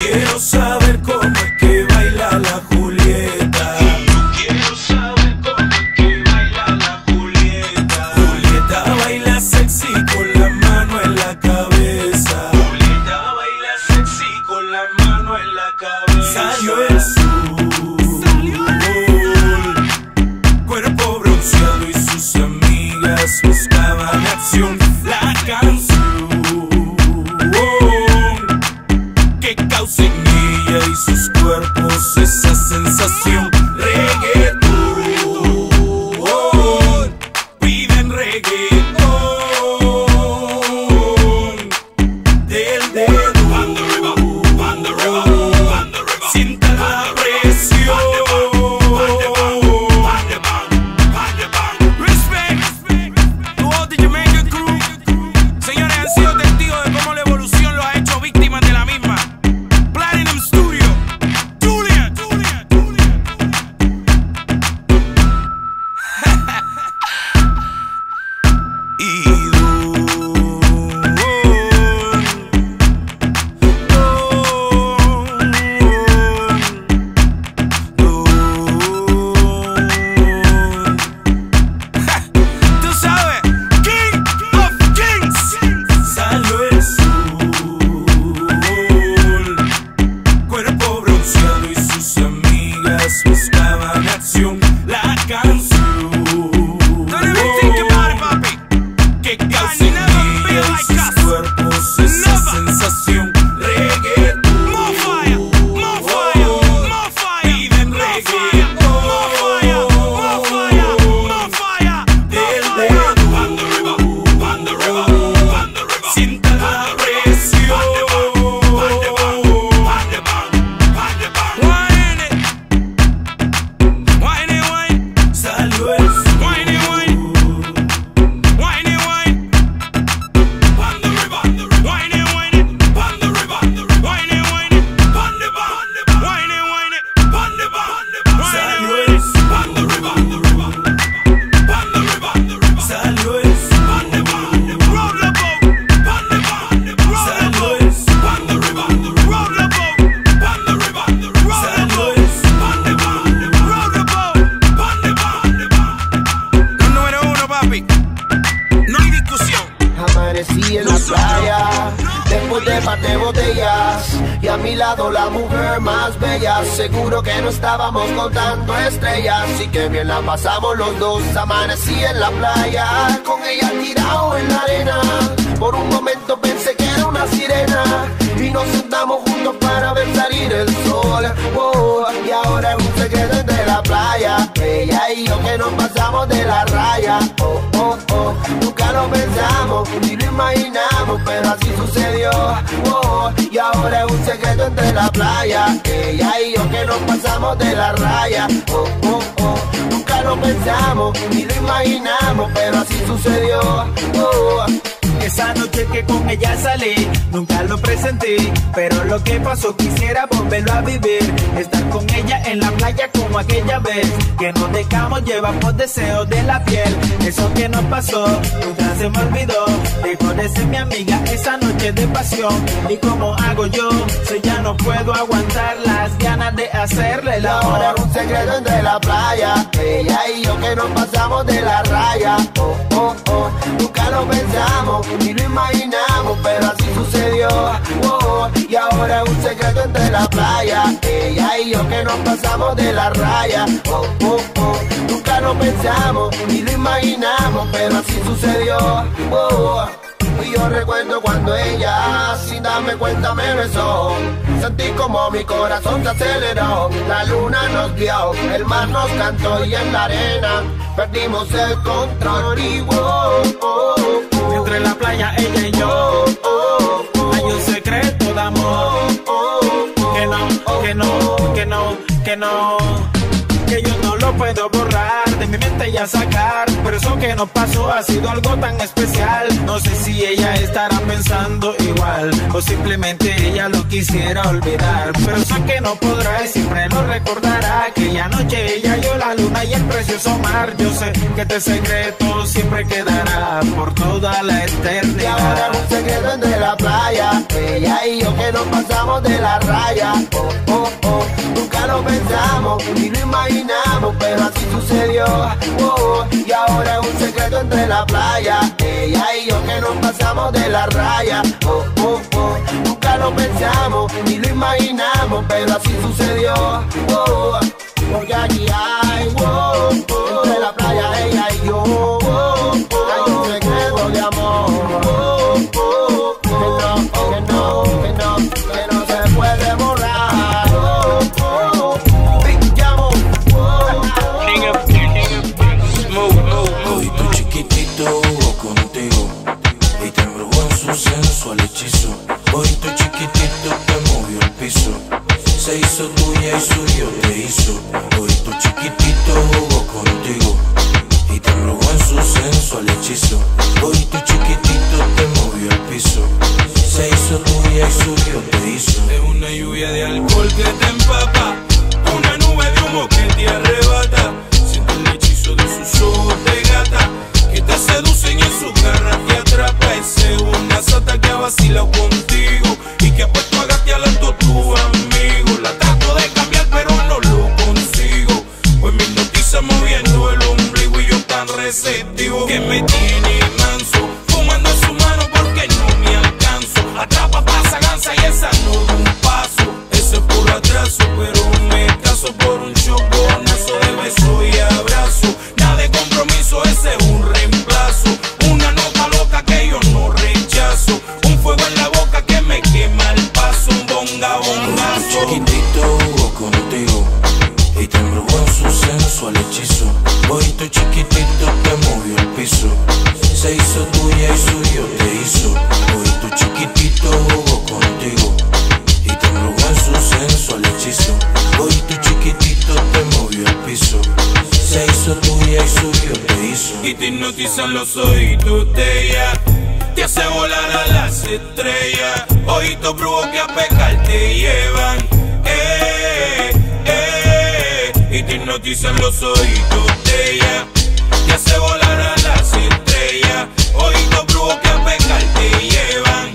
quiero saber cómo es que baila la Julieta. Quiero saber cómo es que baila la Julieta. Julieta baila sexy con la mano en la cabeza. Julieta baila sexy con la mano en la cabeza. Salió el cuerpo bronceado y sus amigas buscaban acción. La canción que causa en ella y sus cuerpos esa sensación. Reggaetón, piden reggaetón del dedo. Sienta la presión. Buscaban acción, la canción que causa en ella y sus cuerpos esa sensación. Reggaetón, piden reggaetón del dedo. Sienta la presión. Amanecí en la playa, después de par de botellas, y a mi lado la mujer más bella. Seguro que no estábamos contando estrellas, y que bien la pasamos los dos. Amanecí en la playa, con ella tirado en la arena. Por un momento pensé que era una sirena, y nos sentamos juntos para ver salir el sol. Oh, y ahora es un secreto entre la playa, ella y yo que nos pasamos de la raya. Oh, oh, oh, nunca lo pensamos ni lo imaginamos, pero así sucedió. Oh, y ahora es un secreto entre la playa, ella y yo que nos pasamos de la raya. Oh, oh, oh, nunca lo pensamos ni lo imaginamos, pero así sucedió. Oh. Esa noche que con ella salí, nunca lo presenté, pero lo que pasó quisiera volverlo a vivir. Estar con ella en la playa como aquella vez, que nos dejamos llevar por deseos de la piel. Eso que nos pasó, nunca se me olvidó. Dejó de ser mi amiga esa noche de pasión. ¿Y cómo hago yo? Si ya no puedo aguantar las ganas de hacerle el amor. Ahora es un secreto entre la playa, ella y yo que nos pasamos de la raya. Oh, oh, oh, nunca lo pensamos ni lo imaginamos, pero así sucedió. Oh, y ahora es un secreto entre la playa, ella y yo que nos pasamos de la raya. Oh, oh, oh, nunca lo pensamos ni lo imaginamos, pero así sucedió. Oh, y yo recuerdo cuando ella, sin darme cuenta, me besó. Sentí como mi corazón se aceleró. La luna nos vio, el mar nos cantó, y en la arena perdimos el control. Y oh, oh, oh, entre la playa ella y yo, oh, oh, hay un secreto de amor, oh, oh, que no, que no, que no, que no, que yo no lo puedo borrar de mi mente y a sacar. Pero eso que nos pasó ha sido algo tan especial. No sé si ella estará pensando igual o simplemente ella lo quisiera olvidar. Pero sé que no podrá y siempre lo recordará. Aquella noche ella halló la luna y el precioso mar. Yo sé que este secreto siempre quedará por toda la eternidad. Y ahora un secreto entre la playa, ella y yo que nos pasamos de la raya. Oh, oh, oh, nunca lo pensamos ni lo imaginamos, pero así sucedió. Oh, oh, y ahora un secreto entre la playa, ella y yo que nos pasamos de la raya. Oh, oh, oh, nunca lo pensamos ni lo imaginamos, pero así sucedió. Oh, porque aquí hay, oh, oh, entre la playa ella y yo. Oh, oh, hay un secreto de amor. Oh, oh, oh, que no se puede borrar. Oh, oh, Big Llamo. Hoy tu chiquitito jugó contigo y te embrujó en su sensual hechizo. Hoy tu chiquitito te movió el piso, se hizo tuya y suyo te hizo. Hoy tu chiquitito jugó contigo y te embrujó en su sensual hechizo. Hoy tu chiquitito te movió el piso, se hizo tuya y suyo te hizo. Es una lluvia de alcohol que te empapa, una nube de humo que te arrebata. Siente el hechizo de sus ojos de gata que te seducen y en su garra te atrapa. Es una sata que ha vacilado contigo y que ha puesto a gatear a todos tus amigos. La trato de cambiar pero no lo consigo, pues me hipnotiza moviendo el ombligo y yo tan receptivo que me tiene manso, fumando en su mano porque no me alcanzo. Atrapa, pasa, gansa y esa no da un paso. Eso es puro atraso, pero me caso por un choconazo de beso y abrazo. Nada de compromiso, ese es un reemplazo. Una nota loca que yo no rechazo, un fuego en la boca que me quema el paso. Un bonga, bongazo. Chiquitito jugó contigo y te embrujó en su sensual hechizo. Hoy tu chiquitito te movió el piso, se hizo tuya y suyo te hizo. Hoy tu chiquitito jugó contigo y te embrujó en su sensual hechizo. Hoy tu chiquitito te movió el piso, se hizo tuya y suyo te hizo. Y te hipnotizan los ojitos de ella, te hace volar a las estrellas. Ojitos brujos que a pecar te llevan. Y te hipnotizan los ojitos de ella, te hace volar a las estrellas. Ojitos brujos que a pecar te llevan.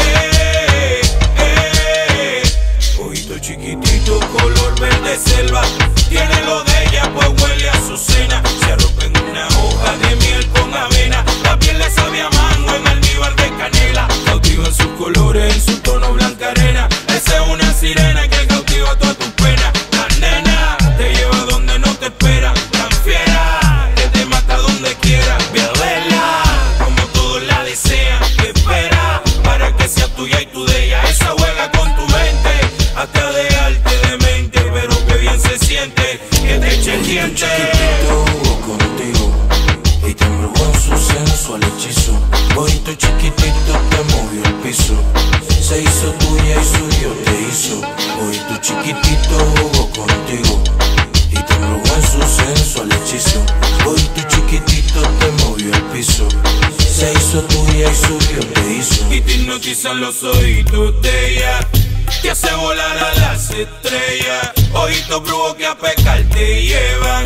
Ojito chiquitito color verde selva, tiene lo de ella pues huele a azucena. Se arropa en una hoja de miel con avena, la piel le sabe a mango en almíbar de canela. Cautiva en sus colores, en su tono blanca arena. Esa es una sirena que cautiva todas tus penas. La nena te lleva donde no te espera, tan fiera que te mata donde quiera. Ve a verla como todos la desean, que espera para que sea tuya y tú de ella. Esa juega con tu mente hasta dejarte demente, pero que bien se siente que te eche el diente. Chiquitito jugó contigo y te embrujó en su sensual hechizo. Hoy tu chiquitito te movió el piso, se hizo tuya y suyo te hizo. Hoy tu chiquitito jugó contigo y te embrujó en su sensual hechizo. Hoy tu chiquitito te movió el piso, se hizo tuya y suyo te hizo. Y te hipnotizan los ojitos de ella, te hace volar a las estrellas. Ojitos brujos que a pecar te llevan.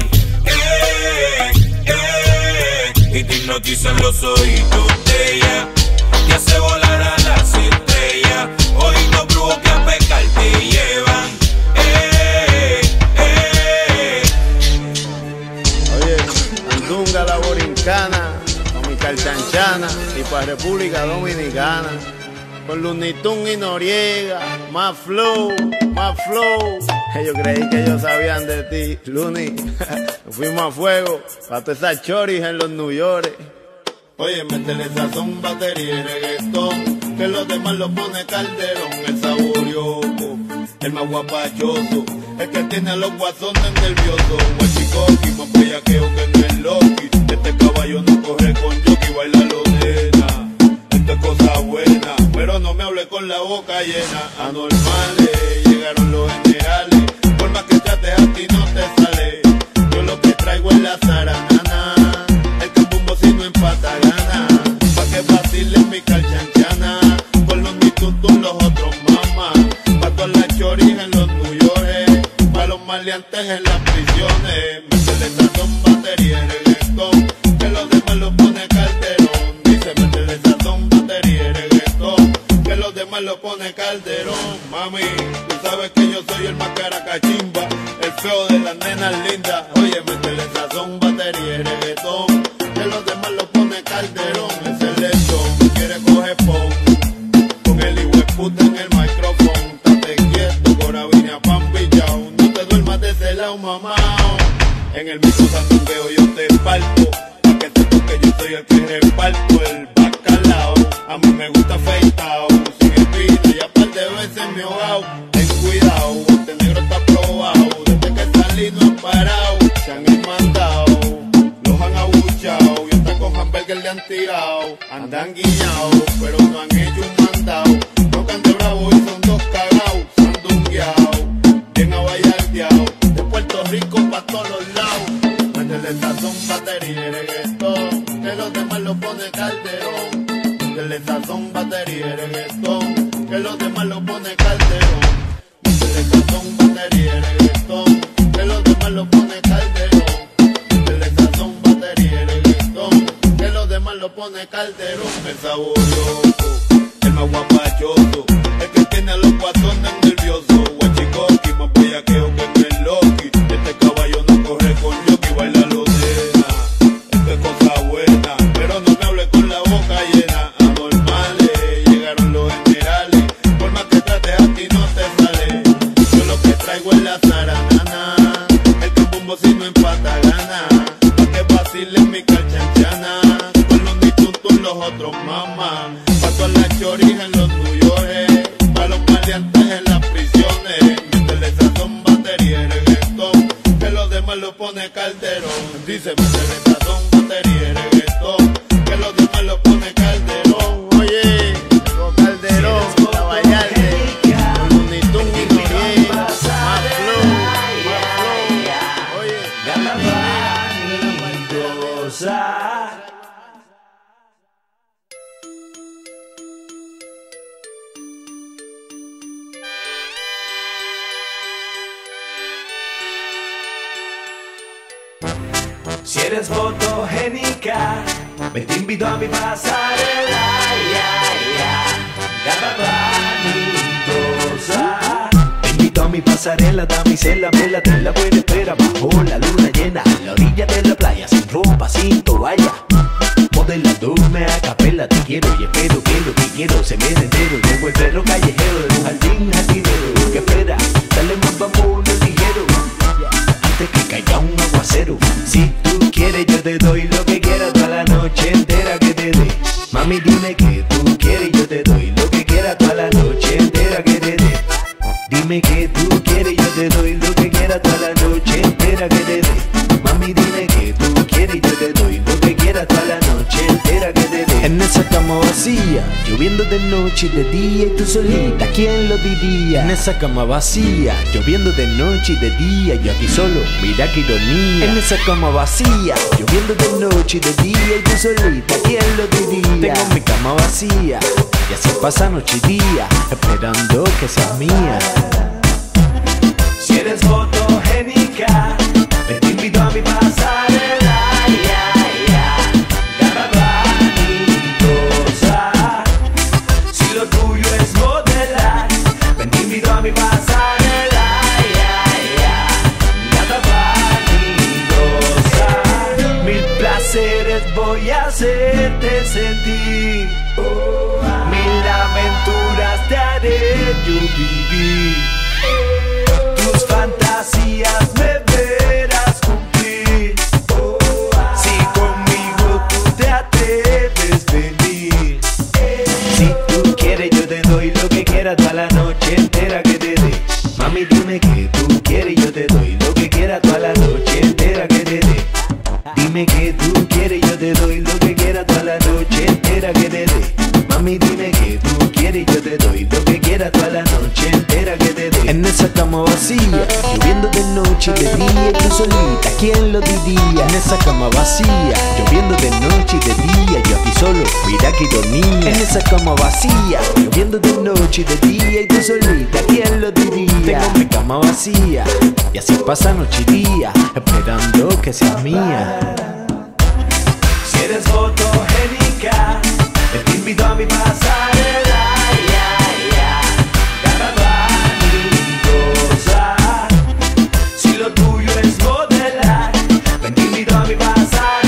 Y te hipnotizan los ojitos de ella, te hace volar a las estrellas. Ojitos brujos que a pecar te llevan. Oye, Andunga la Borincana, con mi Calchanchana y para República Dominicana. Con Looney Tunes y Noriega, más flow, más flow. Yo creí que ellos sabían de ti, Looney. Fuimos a fuego, para todas esas choris en los New York. Oye, métele sazón, batería y reggaetón, que los demás lo pone Calderón. El saborioco, el más guapachoso, el que tiene a los guasones nerviosos. El chicoqui, más bellaqueo que no es Loki. Este caballo no corre con jockey, baila lo nena. Esto es cosa buena, pero no me hable con la boca llena. Anormales, llegaron los generales, por más que trates a ti no te sale. Yo lo choris en los New York, pa' los maleantes en las prisiones. Métele sazón, batería y reggaetón, que los demás lo pone Calderón. Dice métele sazón, batería y reggaetón, que los demás lo pone Calderón. Mami, tú sabes que yo soy el más caracachimba, el feo de las nenas lindas. Oye, métele sazón, batería y reggaetón, que los demás lo pone Calderón. Es el lechón, quiere coger con el hijo de puta en el micrófono. Estate quieto, corabina, pan pillao, no te duermas de ese lado, mamá. En el mismo sandungueo yo te parto, pa' que sepas que yo soy el que reparto el bacalao. A mí me gusta afeitao, sin espina y a par de veces me he ahogado. Ten cuidado, este negro está probado, desde que salí no han parado. Se han mandado, los han abuchado, y hasta con hamburger le han tirado. Andan guiñados, pero no han hecho un mandado. Tocan de bravo y son dos cagados, sandungueados, bien abayardeados, de Puerto Rico pa' todos los lados. Métele sazón, batería y reggaetón, que los demás lo pone Calderón. Métele sazón, batería y reggaetón, que los demás lo pone Calderón. Métele sazón, batería y reggaetón, que los demás lo pone Calderón. Métele sazón, batería y reggaetón, que los demás lo pone Calderón. El sabor loco, el más guapachoso, el que tiene a los guatones nerviosos. Guachicoqui, más bellaqueo que en el Loki. Este caballo no corre con Yoki, baila lo deja. Esto es cosa buena, pero no me hable con la boca llena. Anormales, llegaron los generales, por más que trates a ti no te sale. Yo lo que traigo es la zaranana, el cambumbo si no empata gana. Pa' que vacilen mi calchanchana, con los nituntos los otros mamá. Pa' todas las choris en los New York, pa' los maleantes en las prisiones. Métele sazón, batería y reggaetón, que los demás lo pone Calderón. Dice métele sazón, batería y reggaetón, que los demás lo pone Calderón. Oye, con Calderón, la Vallarde, con Lunitún y Noriega, más flow, oye, si eres fotogénica, me te invito a mi pasarela, Garabanidosa. Te invito a mi pasarela, damisela, me la te la buena espera bajo la luna llena, a la orilla de la playa, sin ropa, sin toalla. Modelándome a capela, te quiero y espero que lo que quiero se me dé entero. Llevo el perro callejero de un jardín jardinero. ¿Qué espera? Dale más vapor ligero, antes que caiga un aguacero. Si tú quieres yo te doy lo que quieras toda la noche entera que te dé. Mami dime que tú quieres yo te doy lo que quieras toda la noche entera que te dé. Dime que tú quieres yo te doy lo que quieras toda la noche entera que te dé. Mami dime que tú quieres yo te doy lo que quieras toda la noche entera que te dé. En esa cama vacía, lloviendo de noche y de día y tú solita, ¿quién lo diría? En esa cama vacía, lloviendo de noche y de día, yo aquí solo, mira qué ironía. En esa cama vacía, lloviendo de noche y de día y tú solita, ¿quién lo diría? Tengo mi cama vacía y así pasa noche y día, esperando que seas mía. Si eres fotogénica, te invito a mi pasarela, Garabanidosa. Si lo tuyo es modelar, ven te invito a mi pasarela, Garabanidosa. Mil placeres voy a hacerte sentir, mil aventuras te haré yo vivir. Tus fantasías me verás cumplir, si conmigo tú te atreves venir. Si tú quieres yo te doy lo que quieras toda la noche entera que te dé. Mami dime que tú quieres yo te doy lo que quieras toda la noche entera que te dé. Dime que tú quieres yo te doy lo que quieras toda la noche entera que te dé. Mami dime que tú quieres yo te doy lo que quieras toda la noche entera que te dé. En esa cama vacía, lloviendo de noche y de día y tú solita, ¿quién lo diría? En esa cama vacía, lloviendo de noche y de día, yo aquí solo, mira qué ironía. En esa cama vacía, lloviendo de noche y de día y tú solita, ¿quién lo diría? Tengo mi cama vacía y así pasa noche y día, esperando que seas mía. Si eres fotogénica, te invito a mi pasarela, si lo tuyo es modelar, ven te invito a mi pasarela.